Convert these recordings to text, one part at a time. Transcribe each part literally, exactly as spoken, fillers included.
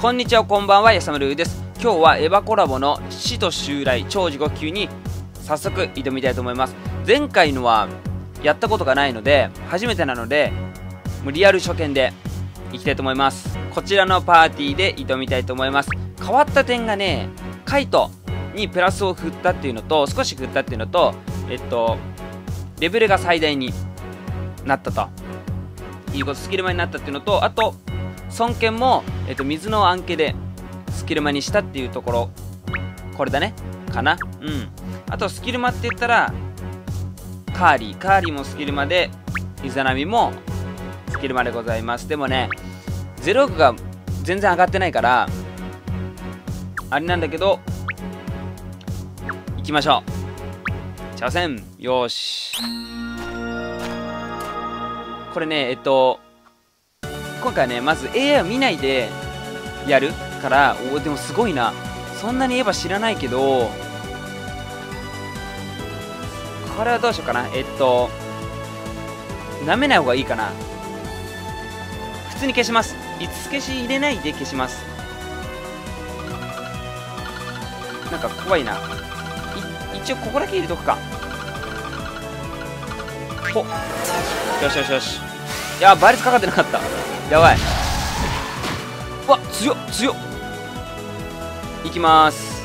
こんにちは、こんばんは、やさまるです。今日はエヴァコラボの死と襲来超地獄級に早速挑みたいと思います。前回のはやったことがないので初めてなので、もうリアル初見でいきたいと思います。こちらのパーティーで挑みたいと思います。変わった点がね、カイトにプラスを振ったっていうのと、少し振ったっていうのと、えっとレベルが最大になったということ、スキルマになったっていうのと、あと孫権も、えっと、水の暗記でスキルマにしたっていうところ、これだねかな。うん。あとスキルマって言ったらカーリーカーリーもスキルマで、イザナミもスキルマでございます。でもねゼロが全然上がってないからあれなんだけど、行きましょう、挑戦。よし、これね、えっと今回はね、まず エーアイ を見ないでやるから、おお、でもすごいな。そんなにエヴァ知らないけど、これはどうしようかな。えっと舐めない方がいいかな。普通に消します。いつ消し入れないで消します。なんか怖いな。一応ここだけ入れとくか。ほっ、よしよしよし。いや、倍率かかってなかった。やばい。うわ、強っ強っ。いきまーす。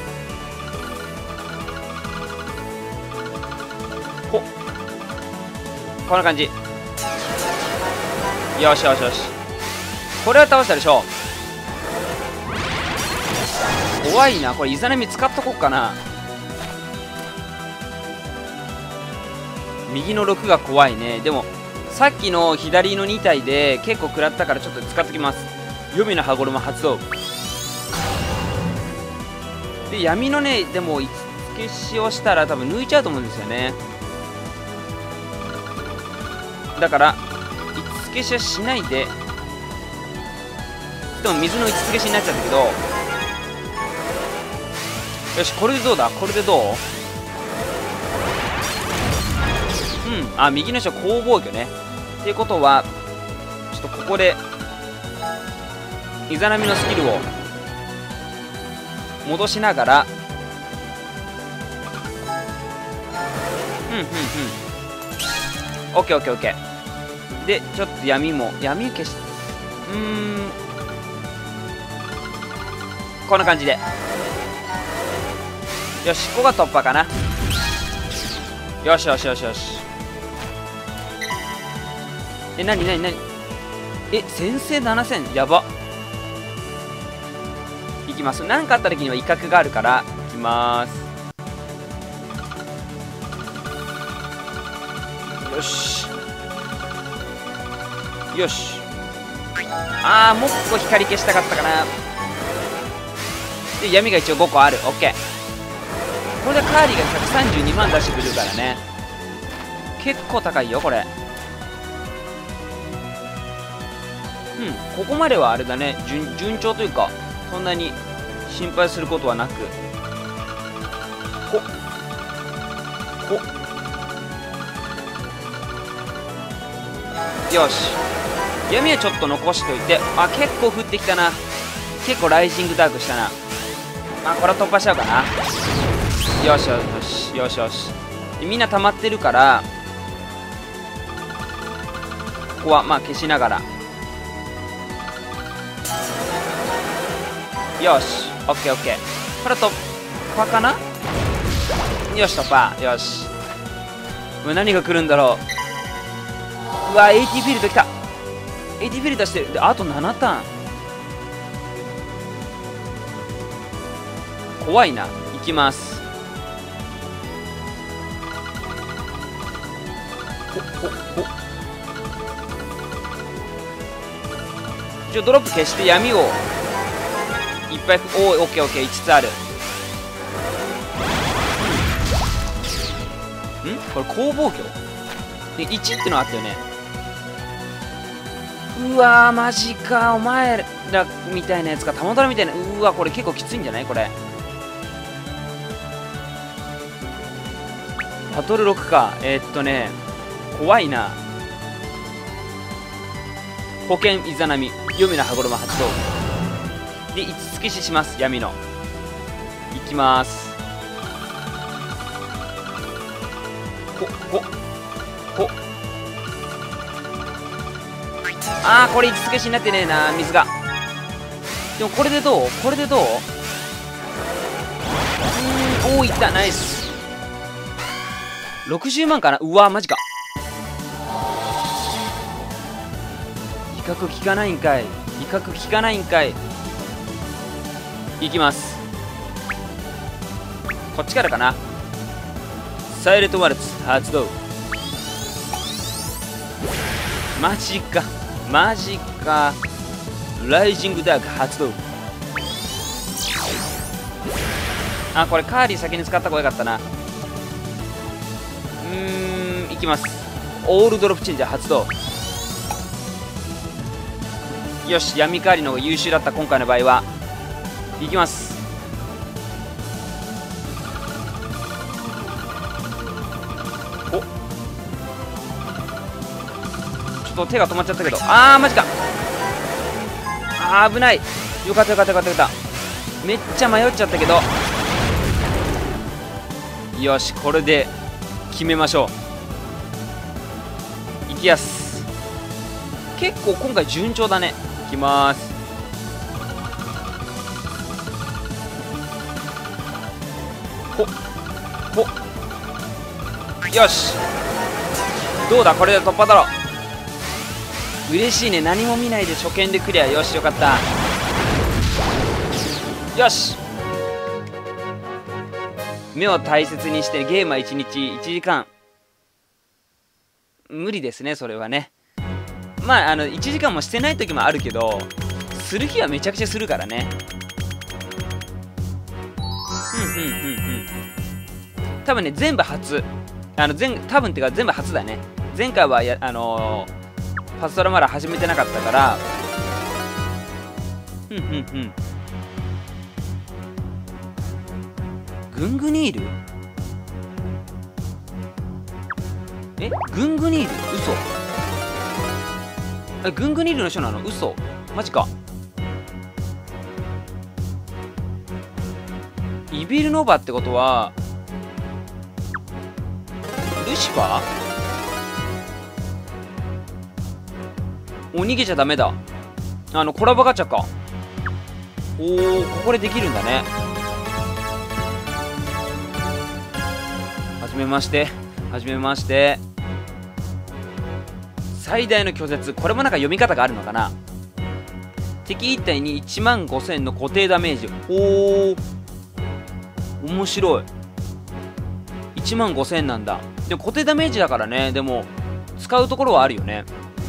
ほっ、こんな感じ。よしよしよし、これは倒したでしょ。怖いな、これイザナミ使っとこっかな。右のろくが怖いね。でもさっきの左のに体で結構食らったから、ちょっと使っときます。黄泉の羽衣発動で、闇のね、でもいつ消しをしたら多分抜いちゃうと思うんですよね。だからいつ消しはしないで、でも水のいつ消しになっちゃったけど、よし、これでどうだ、これでどう。うん、あ、右の人は攻防魚ね。っていうことはちょっとここでイザナミのスキルを戻しながら、うんうんうん、オッケーオッケーオッケー。でちょっと闇も闇消し、うーん、こんな感じで、よし、ここが突破かな。よしよしよしよし。え、なになになに、え、先制ななせん、やば。いきます。何かあった時には威嚇があるから、いきまーす。よしよし。あー、もう一個光消したかったかな。で、闇が一応ごこある。オッケー。これでカーリーがひゃくさんじゅうにまん出してくるからね、結構高いよこれ。うん、ここまではあれだね、 順, 順調というか、そんなに心配することはなく。ほっほっ、よし、闇はちょっと残しといて。あ、結構降ってきたな。結構ライジングダークしたな。あ、これは突破しちゃうかな。よしよしよしよし。で、みんな溜まってるから、ここはまあ消しながら。よし、オッケーオッケー。これは突破かな。よし、突破。よし、これ何が来るんだろう。うわ、エーティー フィールド来た。 エーティー フィールドしてる。で、あとななターン。怖いな。いきます。ほっほっほっ。一応ドロップ消して闇をいっぱい。おー、オッケーオッケー、いつつある。ん、これ攻防魚でいちってのあったよね。うわー、マジか。お前らみたいなやつが、たまたまみたいな。うわ、これ結構きついんじゃないこれ。バトルろくか。えー、っとね怖いな。保険イザナミ、黄泉の羽衣発動。 でいつつけしします。闇のいきます。ほほほあー、これいつつけしになってねえな、水が。でもこれでどうこれでどううーん、おお、いった、ナイス。ろくじゅうまんかな。うわー、マジか。威嚇効かないんかい、威嚇効かないんかい。いきます。こっちからかな。サイレントワルツ発動。マジかマジか。ライジングダーク発動。あ、これカーリー先に使った方がよかったな。うーん、いきます。オールドロップチェンジャー発動。よし、闇カーリーの方が優秀だった。今回の場合はいきます。お、ちょっと手が止まっちゃったけど、あーマジか。あー危ない。よかったよかったよかったよかった。めっちゃ迷っちゃったけど、よし、これで決めましょう。いきやす。結構今回順調だね。いきまーす。ほほよし、どうだ、これで突破だろ。嬉しいね。何も見ないで初見でクリア。よし、よかった。よし、目を大切にしてゲームはいちにちいちじかん。無理ですね、それはね。まあ、あのいちじかんもしてない時もあるけど、する日はめちゃくちゃするからね。うんうんうんうん。多分ね、全部初。あの全多分ってか全部初だね。前回はやあのー、パズドラまだ始めてなかったから。うんうんうん。グングニール？え、グングニール？嘘。え、グングニールの人なの？嘘。マジか。イビルノバってことはルシファー？お、逃げちゃダメだ。あのコラボガチャか。おお、ここでできるんだね。はじめまして。はじめまして。最大の拒絶。これもなんか読み方があるのかな。敵いち体にいちまんごせんの固定ダメージ。おお、面白い。いちまんごせんなんだ。でも固定ダメージだからね。でも使うところはあるよね。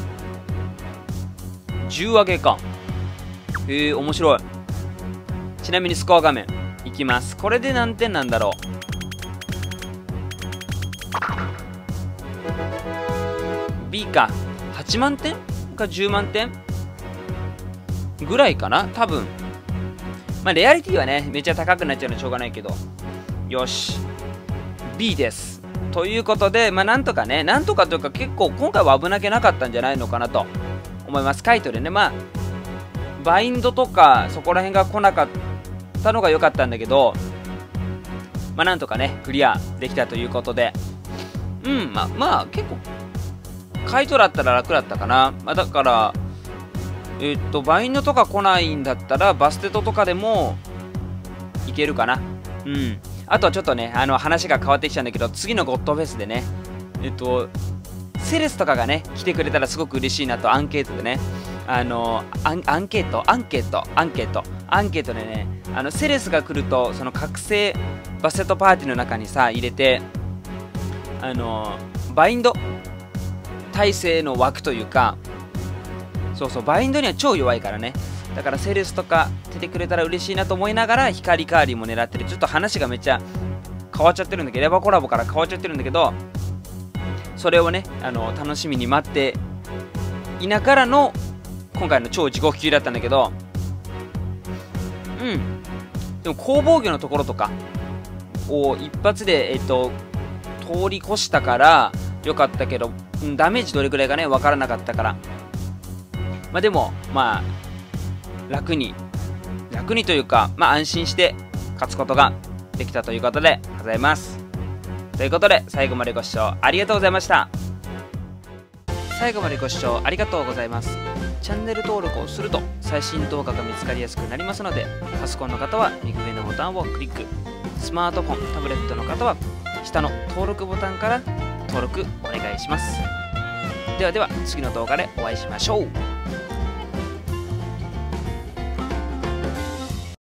じゅう上げか。へえ、面白い。ちなみにスコア画面いきます。これで何点なんだろう。B か。はちまんてんかじゅうまんてんぐらいかな多分。まあレアリティはねめっちゃ高くなっちゃうのはしょうがないけど。よし、 B です。ということで、まあなんとかね、なんとかというか結構今回は危なげなかったんじゃないのかなと思います。カイトでね、まあバインドとかそこら辺が来なかったのが良かったんだけど、まあなんとかねクリアできたということで、うん、まあまあ結構カイトだったら楽だったかな。まあ、だからえー、っとバインドとか来ないんだったらバステトとかでもいけるかな。うん。あとはちょっとね、あの話が変わってきちゃうんだけど、次のゴッドフェスでね、えっとセレスとかがね来てくれたらすごく嬉しいなと。アンケートでね、あのアン、アンケートアンケートアンケートアンケートでね、あのセレスが来るとその覚醒バステトパーティーの中にさ入れて、あのバインド耐性の枠というか、そうそう、バインドには超弱いからね。だからセレスとか出てくれたら嬉しいなと思いながら、光カーリーも狙ってる。ちょっと話がめっちゃ変わっちゃってるんだけど、レバコラボから変わっちゃってるんだけど、それをね、あの楽しみに待っていながらの今回の超地獄級だったんだけど、うん、でも攻防魚のところとかを一発で、えっと、通り越したからよかったけど、ダメージどれくらいかね分からなかったから、まあでもまあ楽に楽にというか、まあ、安心して勝つことができたということでございます。ということで最後までご視聴ありがとうございました。最後までご視聴ありがとうございます。チャンネル登録をすると最新動画が見つかりやすくなりますので、パソコンの方は右上のボタンをクリック、スマートフォンタブレットの方は下の登録ボタンから登録お願いします。ではでは次の動画でお会いしましょう。